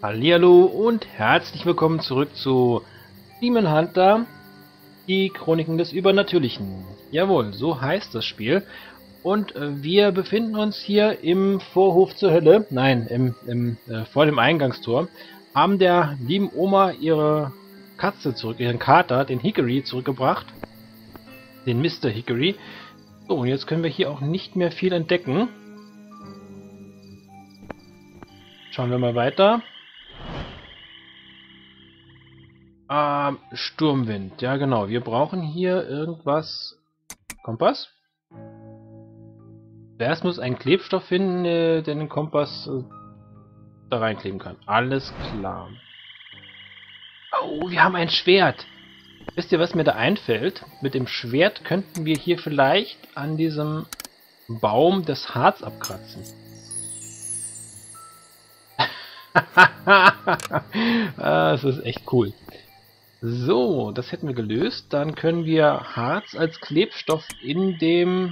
Hallihallo und herzlich willkommen zurück zu Demon Hunter, die Chroniken des Übernatürlichen. Jawohl, so heißt das Spiel. Und wir befinden uns hier im Vorhof zur Hölle, nein, vor dem Eingangstor, haben der lieben Oma ihre Katze ihren Kater, den Hickory, zurückgebracht. Den Mr. Hickory. So, und jetzt können wir hier auch nicht mehr viel entdecken. Schauen wir mal weiter. Sturmwind. Ja, genau. Wir brauchen hier irgendwas. Kompass? Zuerst muss ein Klebstoff finden, der den Kompass da reinkleben kann. Alles klar. Oh, wir haben ein Schwert. Wisst ihr, was mir da einfällt? Mit dem Schwert könnten wir hier vielleicht an diesem Baum das Harz abkratzen. Das ist echt cool. So, das hätten wir gelöst. Dann können wir Harz als Klebstoff in dem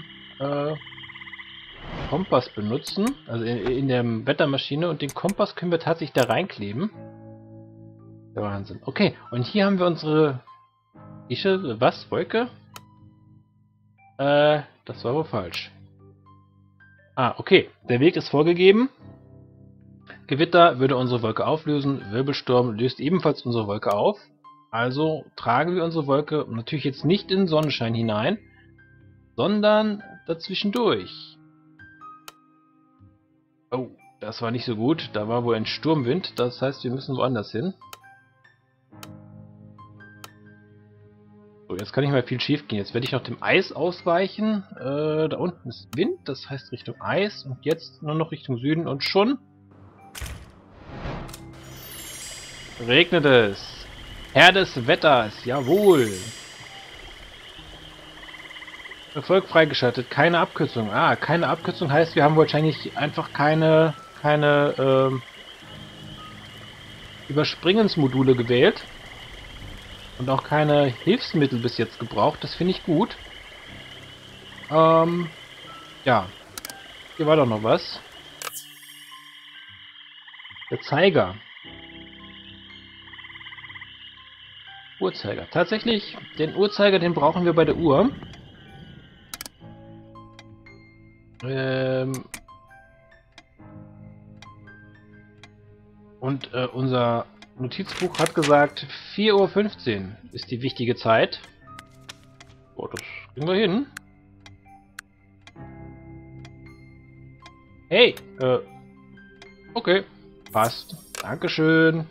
Kompass benutzen. Also in der Wettermaschine. Und den Kompass können wir tatsächlich da reinkleben. Der Wahnsinn. Okay, und hier haben wir unsere... Was? Wolke? Das war wohl falsch. Okay. Der Weg ist vorgegeben. Gewitter würde unsere Wolke auflösen. Wirbelsturm löst ebenfalls unsere Wolke auf. Also tragen wir unsere Wolke natürlich jetzt nicht in den Sonnenschein hinein, sondern dazwischendurch. Oh, das war nicht so gut. Da war wohl ein Sturmwind. Das heißt, wir müssen woanders hin. So, jetzt kann nicht mehr viel schief gehen. Jetzt werde ich noch dem Eis ausweichen. Da unten ist Wind, das heißt Richtung Eis. Und jetzt nur noch Richtung Süden und schon regnet es. Herr des Wetters, jawohl. Erfolg freigeschaltet, keine Abkürzung. Keine Abkürzung heißt, wir haben wahrscheinlich einfach keine Überspringensmodule gewählt. Und auch keine Hilfsmittel bis jetzt gebraucht. Das finde ich gut. Ja. Hier war doch noch was. Der Zeiger. Uhrzeiger. Tatsächlich, den Uhrzeiger, den brauchen wir bei der Uhr. Und unser Notizbuch hat gesagt, 4:15 Uhr ist die wichtige Zeit. Oh, das kriegen wir hin. Hey, okay, passt. Dankeschön.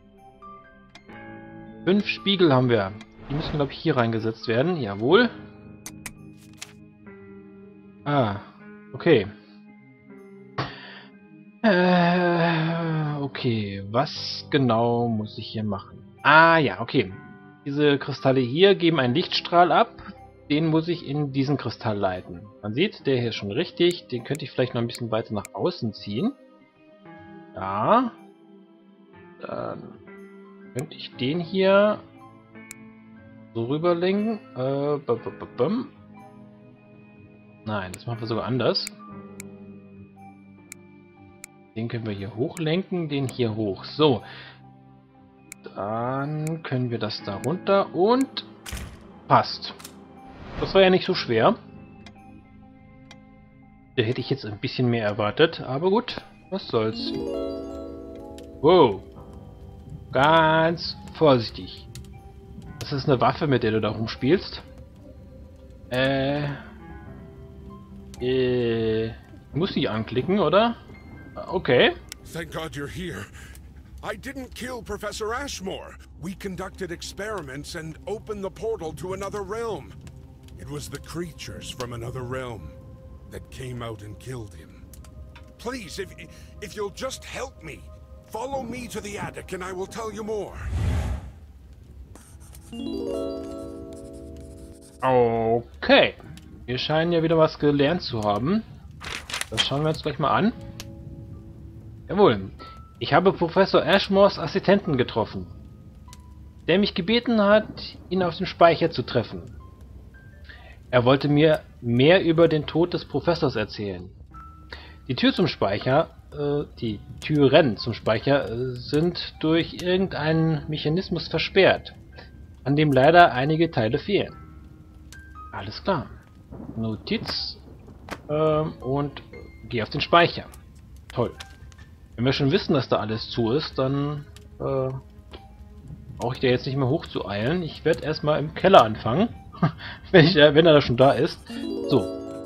5 Spiegel haben wir. Die müssen, glaube ich, hier reingesetzt werden. Jawohl. Okay. Okay, was genau muss ich hier machen? Ja, okay. Diese Kristalle hier geben einen Lichtstrahl ab. Den muss ich in diesen Kristall leiten. Man sieht, der hier ist schon richtig. Den könnte ich vielleicht noch ein bisschen weiter nach außen ziehen. Ja. Dann könnte ich den hier so rüberlenken. Nein, das machen wir sogar anders. Den können wir hier hochlenken, den hier hoch. So. Dann können wir das da runter und passt. Das war ja nicht so schwer. Da hätte ich jetzt ein bisschen mehr erwartet, aber gut, was soll's. Wow. Ganz vorsichtig. Das ist eine Waffe, mit der du da rumspielst. Muss ich anklicken, oder? Okay. Thank God you're here. I didn't kill Professor Ashmore. We conducted experiments and opened the portal to another realm. It was the creatures from another realm that came out and killed him. Please, if you'll just help me, follow me to the attic and I will tell you more. Okay. Wir scheinen ja wieder was gelernt zu haben. Das schauen wir uns gleich mal an. Jawohl. Ich habe Professor Ashmores Assistenten getroffen, der mich gebeten hat, ihn auf dem Speicher zu treffen. Er wollte mir mehr über den Tod des Professors erzählen. Die Tür zum Speicher die Türen zum Speicher sind durch irgendeinen Mechanismus versperrt, an dem leider einige Teile fehlen. Alles klar. Notiz und geh auf den Speicher. Toll. Wenn wir schon wissen, dass da alles zu ist, dann brauche ich da jetzt nicht mehr hoch zu eilen. Ich werde erstmal im Keller anfangen, wenn er da schon da ist. So.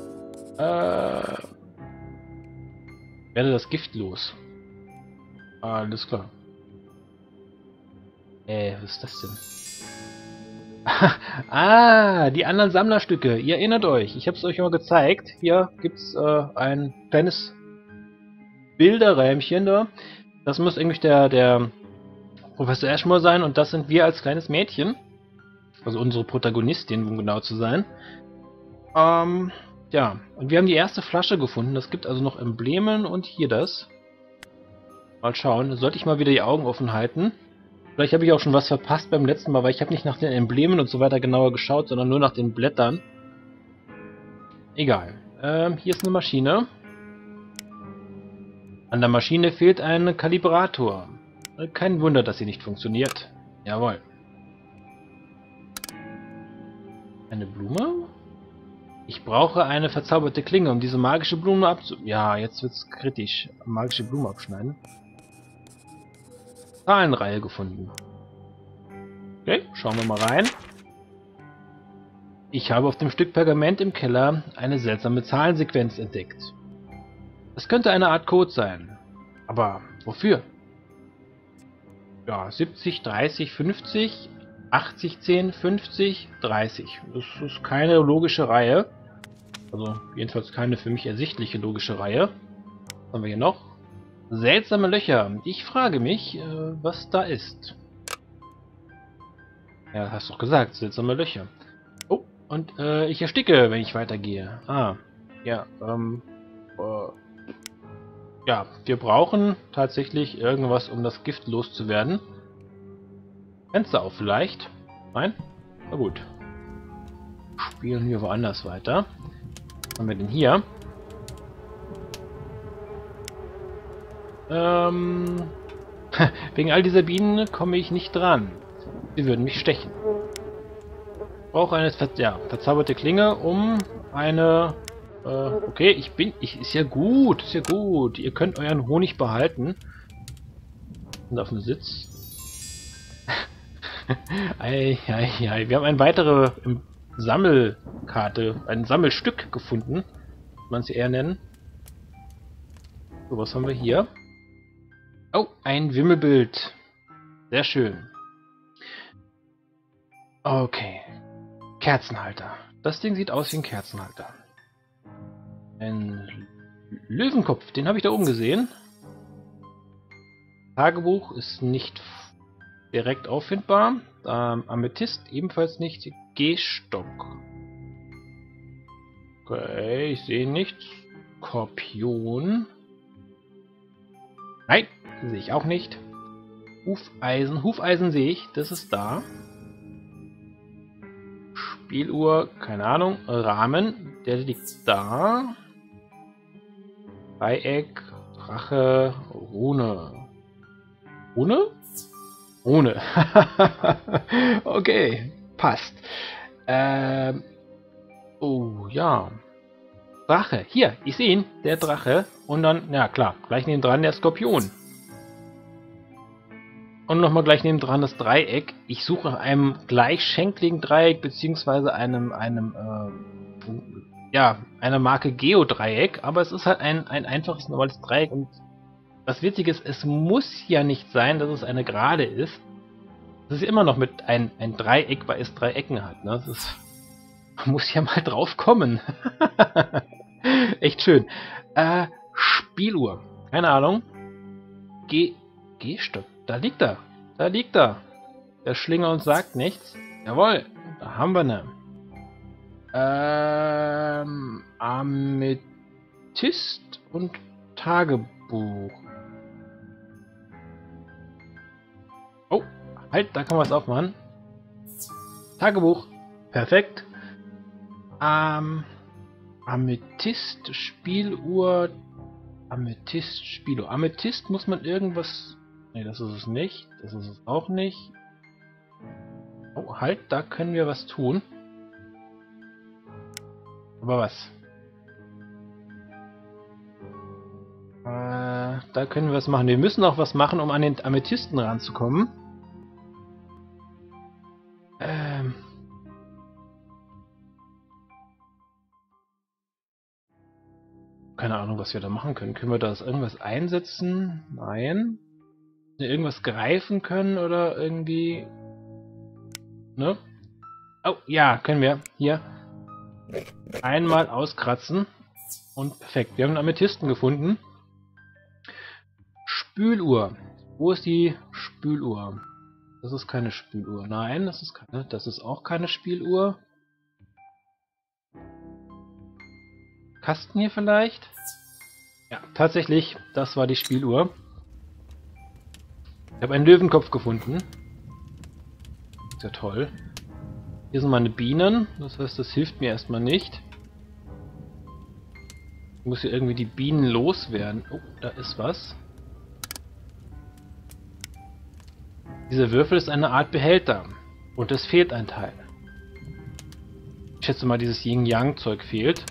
Werde das Gift los. Alles klar. Was ist das denn? Ah, die anderen Sammlerstücke. Ihr erinnert euch, ich habe es euch immer gezeigt. Hier gibt's ein kleines Bilderräumchen da. Das muss irgendwie der Professor Ashmore sein und das sind wir als kleines Mädchen. Also unsere Protagonistin, um genau zu sein. Ja, und wir haben die erste Flasche gefunden. Das gibt also noch Emblemen und hier das. Mal schauen, sollte ich mal wieder die Augen offen halten. Vielleicht habe ich auch schon was verpasst beim letzten Mal, weil ich habe nicht nach den Emblemen und so weiter genauer geschaut, sondern nur nach den Blättern. Egal. Hier ist eine Maschine. An der Maschine fehlt ein Kalibrator. Kein Wunder, dass sie nicht funktioniert. Jawohl. Eine Blume? Ich brauche eine verzauberte Klinge, um diese magische Blume Ja, jetzt wird's kritisch. Magische Blume abschneiden. Zahlenreihe gefunden. Okay, schauen wir mal rein. Ich habe auf dem Stück Pergament im Keller eine seltsame Zahlensequenz entdeckt. Es könnte eine Art Code sein. Aber wofür? Ja, 70, 30, 50, 80, 10, 50, 30. Das ist keine logische Reihe. Also jedenfalls keine für mich ersichtliche logische Reihe. Was haben wir hier noch? Seltsame Löcher. Ich frage mich, was da ist. Ja, hast doch gesagt, seltsame Löcher. Oh, und ich ersticke, wenn ich weitergehe. Ah, ja, ja, wir brauchen tatsächlich irgendwas, um das Gift loszuwerden. Fenster auf vielleicht? Nein? Na gut. Spielen wir woanders weiter. Was haben wir denn hier? Wegen all dieser Bienen komme ich nicht dran. Sie würden mich stechen. Ich brauche eine verzauberte Klinge, um eine... okay, ist ja gut, ist ja gut. Ihr könnt euren Honig behalten. Und auf dem Sitz. Wir haben eine weitere Sammelkarte, ein Sammelstück gefunden, kann man sie eher nennen. So, was haben wir hier? Oh, ein Wimmelbild. Sehr schön. Okay. Kerzenhalter. Das Ding sieht aus wie ein Kerzenhalter. Ein Löwenkopf, den habe ich da oben gesehen. Tagebuch ist nicht direkt auffindbar. Amethyst ebenfalls nicht. Gehstock. Okay, ich sehe nichts. Skorpion. Nein, sehe ich auch nicht. Hufeisen. Hufeisen sehe ich. Das ist da. Spieluhr, keine Ahnung. Rahmen, der liegt da. Dreieck, Drache, Rune. Rune? Rune. Okay, passt. Oh, ja. Drache. Hier, ich sehe ihn. Der Drache. Und dann, ja klar, gleich nebendran der Skorpion. Und nochmal gleich nebendran das Dreieck. Ich suche nach einem gleichschenkligen Dreieck, beziehungsweise einer Marke Geodreieck. Aber es ist halt ein einfaches, normales Dreieck. Und das Witzige ist, es muss ja nicht sein, dass es eine Gerade ist. Es ist immer noch mit ein Dreieck, weil es 3 Ecken hat. Ne? Man muss ja mal drauf kommen. Echt schön. Spieluhr. Keine Ahnung. Gehstock. Da liegt er. Da liegt er. Der Schlinger und sagt nichts. Jawohl. Da haben wir ne. Amethyst und Tagebuch. Oh, halt, da kann man was aufmachen. Tagebuch. Perfekt. Amethyst, Spieluhr, Amethyst, Spilo. Amethyst muss man irgendwas... Ne, das ist es nicht. Das ist es auch nicht. Oh, halt, da können wir was tun. Aber was? Da können wir was machen. Wir müssen auch was machen, um an den Amethysten ranzukommen. Keine Ahnung, was wir da machen können. Können wir da irgendwas einsetzen? Nein. Irgendwas greifen können oder irgendwie... Ne? Oh, ja, können wir. Hier. Einmal auskratzen. Und perfekt. Wir haben einen Amethysten gefunden. Spüluhr. Wo ist die Spüluhr? Das ist keine Spüluhr. Nein, das ist keine. Das ist auch keine Spieluhr. Kasten hier vielleicht? Ja, tatsächlich. Das war die Spieluhr. Ich habe einen Löwenkopf gefunden. Ist ja toll. Hier sind meine Bienen. Das heißt, das hilft mir erstmal nicht. Ich muss hier irgendwie die Bienen loswerden. Oh, da ist was. Dieser Würfel ist eine Art Behälter. Und es fehlt ein Teil. Ich schätze mal, dieses Yin-Yang-Zeug fehlt.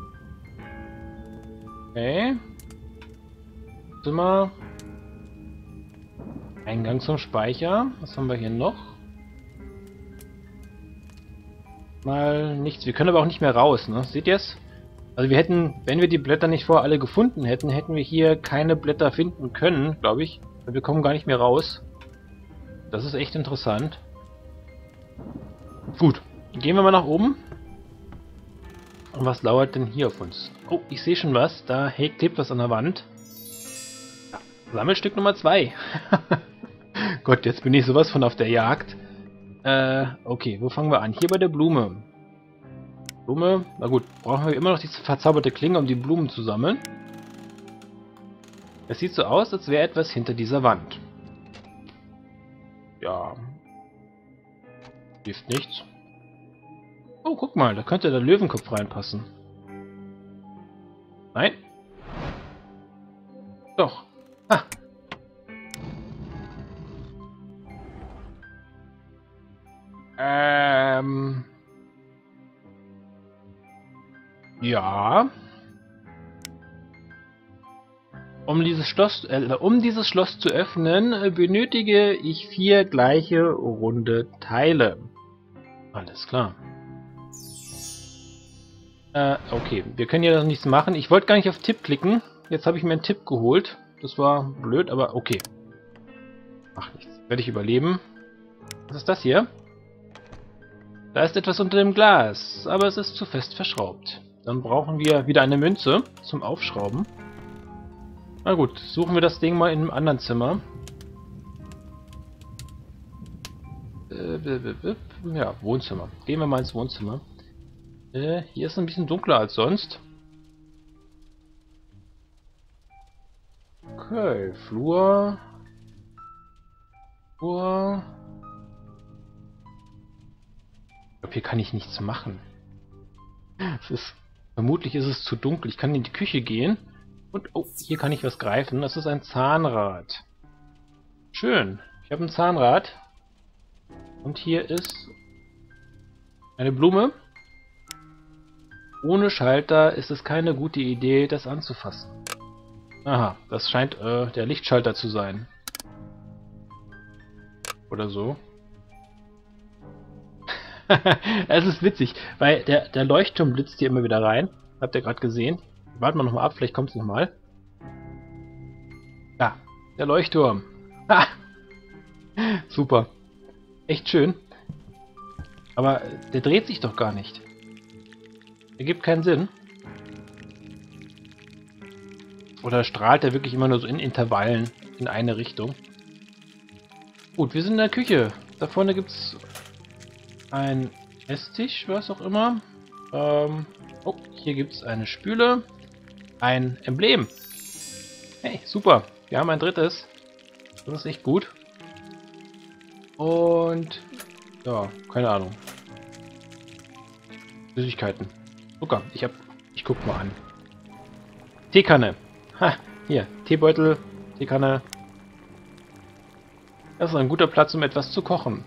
Okay. Zimmer. Eingang zum Speicher. Was haben wir hier noch? Mal nichts. Wir können aber auch nicht mehr raus, ne? Seht ihr es? Also wir hätten, wenn wir die Blätter nicht vorher alle gefunden hätten, hätten wir hier keine Blätter finden können, glaube ich. Weil wir kommen gar nicht mehr raus. Das ist echt interessant. Gut. Gehen wir mal nach oben. Und was lauert denn hier auf uns? Oh, ich sehe schon was. Da klebt was an der Wand. Ja, Sammelstück Nummer 2. Gott, jetzt bin ich sowas von auf der Jagd. Okay, wo fangen wir an? Hier bei der Blume. Blume, na gut, brauchen wir immer noch diese verzauberte Klinge, um die Blumen zu sammeln. Es sieht so aus, als wäre etwas hinter dieser Wand. Ja. Hilft nichts. Oh, guck mal, da könnte der Löwenkopf reinpassen. Nein? Doch. Ah. Ja. Um dieses Schloss zu öffnen, benötige ich 4 gleiche runde Teile. Alles klar. Okay, wir können ja nichts machen. Ich wollte gar nicht auf Tipp klicken. Jetzt habe ich mir einen Tipp geholt. Das war blöd, aber okay. Ach, nichts. Werde ich überleben. Was ist das hier? Da ist etwas unter dem Glas, aber es ist zu fest verschraubt. Dann brauchen wir wieder eine Münze zum Aufschrauben. Na gut, suchen wir das Ding mal in einem anderen Zimmer. Ja, Wohnzimmer. Gehen wir mal ins Wohnzimmer. Hier ist es ein bisschen dunkler als sonst. Okay, Flur. Flur. Ich glaube, hier kann ich nichts machen. Vermutlich ist es zu dunkel. Ich kann in die Küche gehen. Und, oh, hier kann ich was greifen. Das ist ein Zahnrad. Schön. Ich habe ein Zahnrad. Und hier ist eine Blume. Ohne Schalter ist es keine gute Idee, das anzufassen. Aha, das scheint der Lichtschalter zu sein. Oder so. Es ist witzig, weil der Leuchtturm blitzt hier immer wieder rein. Habt ihr gerade gesehen? Warten wir nochmal ab, vielleicht kommt es nochmal. Ja, der Leuchtturm. Ha! Super. Echt schön. Aber der dreht sich doch gar nicht. Ergibt keinen Sinn. Oder strahlt er wirklich immer nur so in Intervallen in eine Richtung? Gut, wir sind in der Küche. Da vorne gibt es ein Esstisch, was auch immer. Oh, hier gibt es eine Spüle. Ein Emblem. Hey, super. Wir haben ein drittes. Das ist echt gut. Und ja, keine Ahnung. Süßigkeiten. Zucker. Ich guck mal an. Teekanne. Ha, Hier, Teebeutel, Teekanne. Das ist ein guter Platz, um etwas zu kochen.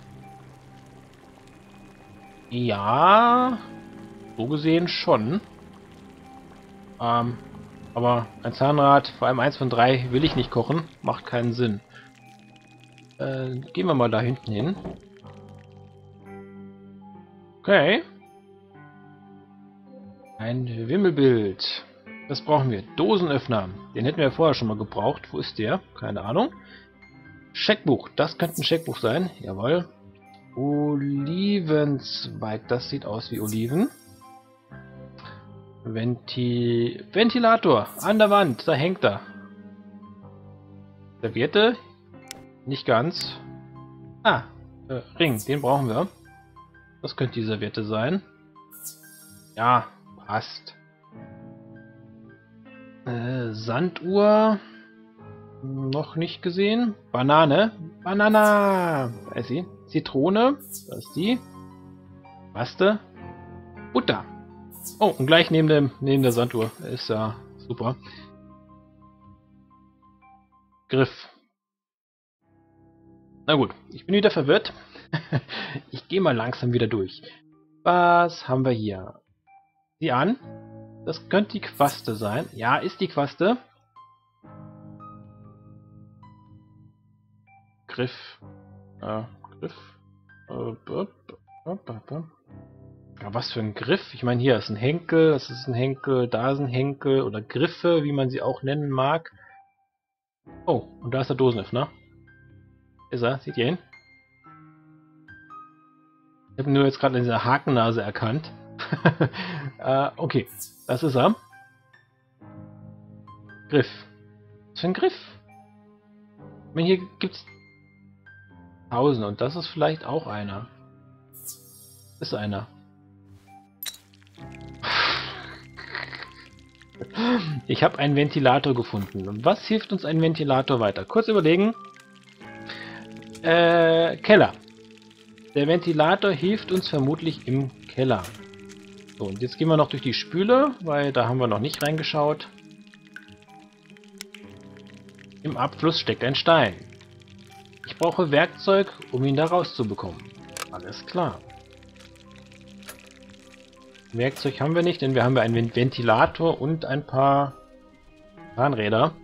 Ja, so gesehen schon. Aber ein Zahnrad, vor allem eins von 3, will ich nicht kochen. Macht keinen Sinn. Gehen wir mal da hinten hin. Okay. Ein Wimmelbild. Das brauchen wir. Dosenöffner. Den hätten wir vorher schon mal gebraucht. Wo ist der? Keine Ahnung. Scheckbuch. Das könnte ein Scheckbuch sein. Jawohl. Olivenzweig. Das sieht aus wie Oliven. Ventilator. An der Wand. Da hängt er. Serviette. Nicht ganz. Ah. Ring. Den brauchen wir. Das könnte die Serviette sein. Ja. Passt. Sanduhr. Noch nicht gesehen. Banane. Banana. Da ist sie. Zitrone. Da ist die. Paste. Butter. Oh, und gleich neben der Sanduhr. Ist ja super. Griff. Na gut, ich bin wieder verwirrt. Ich gehe mal langsam wieder durch. Was haben wir hier? Sieh an. Das könnte die Quaste sein. Ja, ist die Quaste. Griff. Griff. Ja, was für ein Griff? Ich meine, hier ist ein Henkel, das ist ein Henkel, da ist ein Henkel oder Griffe, wie man sie auch nennen mag. Oh, und da ist der Dosenöffner. Ist er? Seht ihr ihn? Ich habe ihn nur jetzt gerade in dieser Hakennase erkannt. Okay, das ist er. Griff. Was für ein Griff? Ich meine, hier gibt's 1000 und das ist vielleicht auch einer. Ist einer. Ich habe einen Ventilator gefunden. Und was hilft uns ein Ventilator weiter? Kurz überlegen. Keller. Der Ventilator hilft uns vermutlich im Keller. So, und jetzt gehen wir noch durch die Spüle, weil da haben wir noch nicht reingeschaut. Im Abfluss steckt ein Stein. Ich brauche Werkzeug, um ihn da rauszubekommen. Alles klar. Werkzeug haben wir nicht, denn wir haben ja einen Ventilator und ein paar Zahnräder.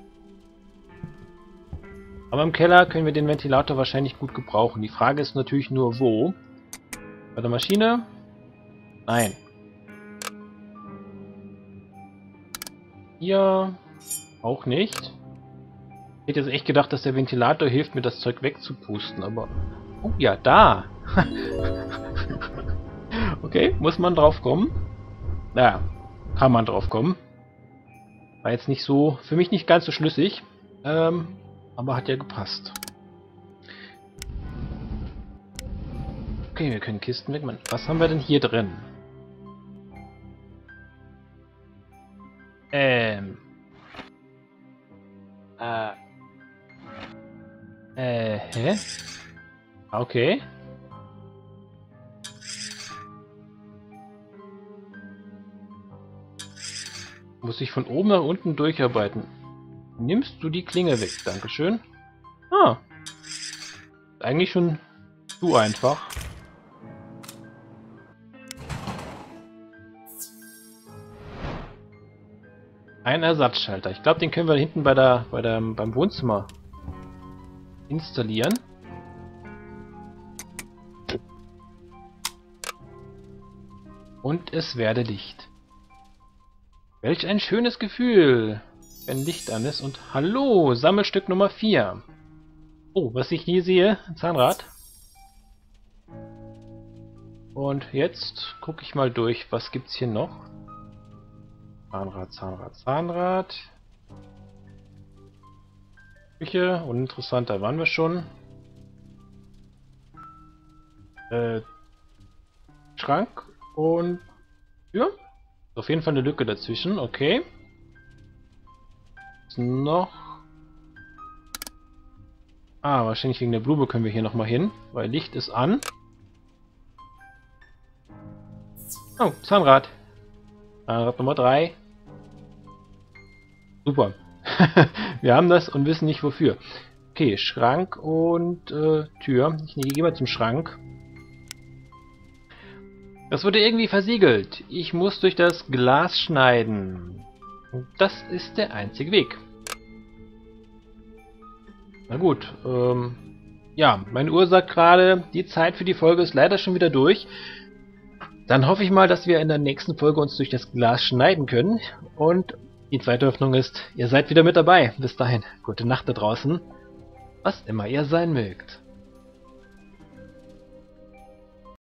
Aber im Keller können wir den Ventilator wahrscheinlich gut gebrauchen. Die Frage ist natürlich nur, wo? Bei der Maschine? Nein. Hier auch nicht. Ich hätte jetzt echt gedacht, dass der Ventilator hilft, mir das Zeug wegzupusten, aber... Oh ja, da! Okay, muss man drauf kommen? Naja, kann man drauf kommen. War jetzt nicht so, für mich nicht ganz so schlüssig, aber hat ja gepasst. Okay, wir können Kisten wegmachen. Was haben wir denn hier drin? Hä? Okay. Muss ich von oben nach unten durcharbeiten. Nimmst du die Klinge weg? Dankeschön. Ah. Eigentlich schon zu einfach. Ein Ersatzschalter. Ich glaube, den können wir hinten beim Wohnzimmer installieren. Und es werde Licht. Welch ein schönes Gefühl, wenn Licht an ist. Und hallo, Sammelstück Nummer 4. Oh, was ich hier sehe, ein Zahnrad. Und jetzt gucke ich mal durch, was gibt's hier noch? Zahnrad, Zahnrad, Zahnrad. Küche, uninteressant, da waren wir schon. Schrank und Tür. Auf jeden Fall eine Lücke dazwischen, okay. Was noch? Ah, wahrscheinlich wegen der Blume können wir hier nochmal hin, weil Licht ist an. Oh, Zahnrad. Zahnrad Nummer 3. Super. Wir haben das und wissen nicht wofür. Okay, Schrank und Tür. Ich gehe mal zum Schrank. Das wurde irgendwie versiegelt. Ich muss durch das Glas schneiden. Und das ist der einzige Weg. Na gut, ja, meine Uhr sagt gerade, die Zeit für die Folge ist leider schon wieder durch. Dann hoffe ich mal, dass wir in der nächsten Folge uns durch das Glas schneiden können. Und die zweite Hoffnung ist, ihr seid wieder mit dabei. Bis dahin, gute Nacht da draußen, was immer ihr sein mögt.